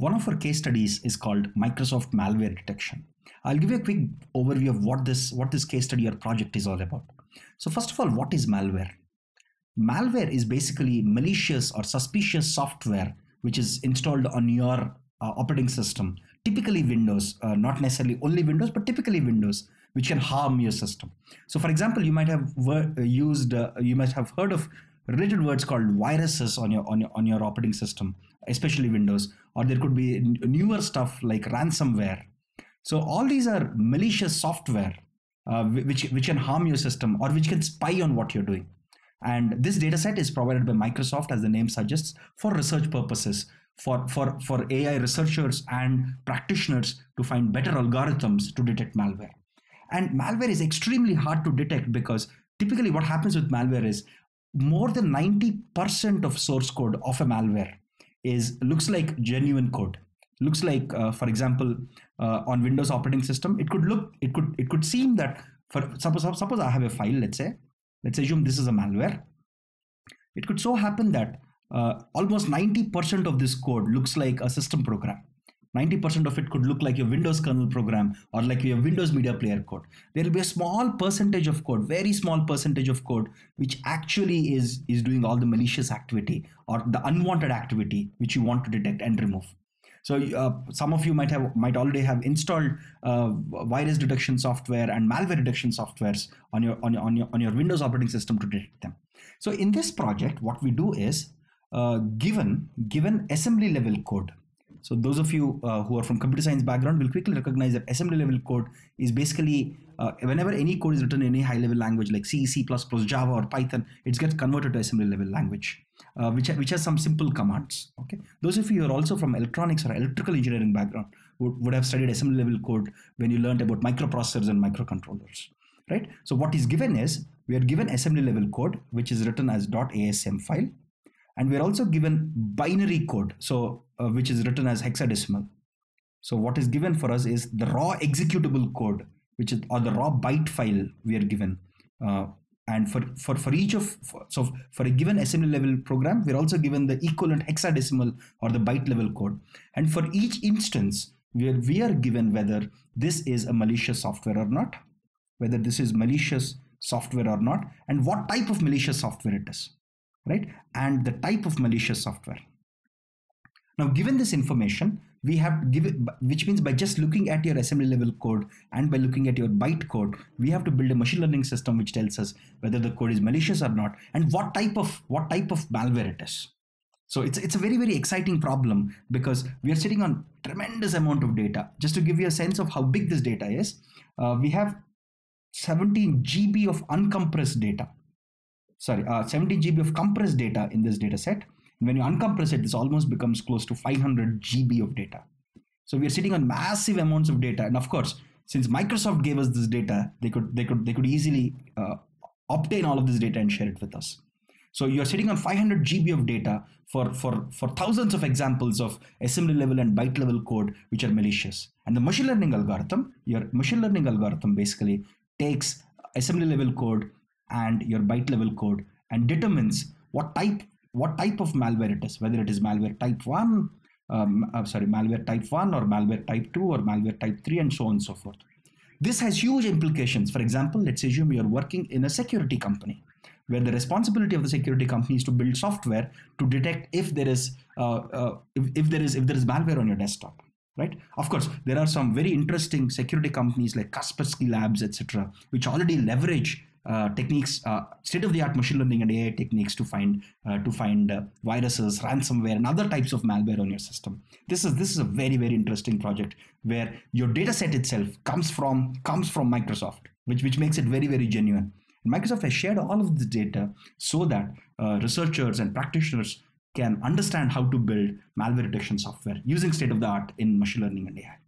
One of our case studies is called Microsoft Malware Detection. I'll give you a quick overview of what this case study or project is all about. So first of all, what is malware? Malware is basically malicious or suspicious software which is installed on your operating system, typically Windows, not necessarily only Windows, but typically Windows, which can harm your system. So for example, you might have you might have heard of related words called viruses on your operating system, especially Windows, or there could be newer stuff like ransomware. So all these are malicious software which can harm your system or which can spy on what you're doing. And this data set is provided by Microsoft, as the name suggests, for research purposes, for AI researchers and practitioners to find better algorithms to detect malware. And malware is extremely hard to detect because typically what happens with malware is more than 90% of source code of a malware looks like genuine code. Looks like, for example, on Windows operating system, it could seem that, suppose I have a file, let's assume this is a malware. It could so happen that almost 90% of this code looks like a system program. 90% of it could look like your Windows kernel program or like your Windows Media Player code. There will be a small percentage of code, very small percentage of code, which actually is doing all the malicious activity or the unwanted activity which you want to detect and remove. So some of you might already have installed virus detection software and malware detection softwares on your Windows operating system to detect them. So in this project, what we do is given assembly level code. So those of you who are from computer science background will quickly recognize that assembly level code is basically whenever any code is written in any high level language like C, C++, Java or Python, it gets converted to assembly level language, which has some simple commands. Okay, those of you who are also from electronics or electrical engineering background would have studied assembly level code when you learned about microprocessors and microcontrollers, right? So what is given is we are given assembly level code, which is written as .asm file. And we're also given binary code, so which is written as hexadecimal. So what is given for us is the raw executable code, which is, or the raw byte file we are given. And for a given assembly level program, we're also given the equivalent hexadecimal or the byte level code. And for each instance, we are given whether this is a malicious software or not, whether this is malicious software or not, and what type of malicious software it is. Right, and the type of malicious software. Now, given this information, we have which means by just looking at your assembly level code and by looking at your byte code, we have to build a machine learning system which tells us whether the code is malicious or not and what type of malware it is. So it's a very, very exciting problem because we are sitting on tremendous amount of data. Just to give you a sense of how big this data is, we have 17 GB of uncompressed data. 17 GB of compressed data in this data set. And when you uncompress it, this almost becomes close to 500 GB of data. So we are sitting on massive amounts of data. And of course, since Microsoft gave us this data, they could easily obtain all of this data and share it with us. So you're sitting on 500 GB of data for thousands of examples of assembly level and byte level code which are malicious. And the machine learning algorithm, your machine learning algorithm basically takes assembly level code and your byte level code and determines what type of malware it is, whether it is malware type 1, malware type 1 or malware type 2 or malware type 3 and so on and so forth. This has huge implications. For example, let's assume you're working in a security company where the responsibility of the security company is to build software to detect if there is malware on your desktop. Right? Of course, there are some very interesting security companies like Kaspersky Labs, etc., which already leverage techniques, state-of-the-art machine learning and AI techniques to find viruses, ransomware, and other types of malware on your system. This is a very, very interesting project where your data set itself comes from Microsoft, which makes it very, very genuine. And Microsoft has shared all of this data so that researchers and practitioners can understand how to build malware detection software using state-of-the-art in machine learning and AI.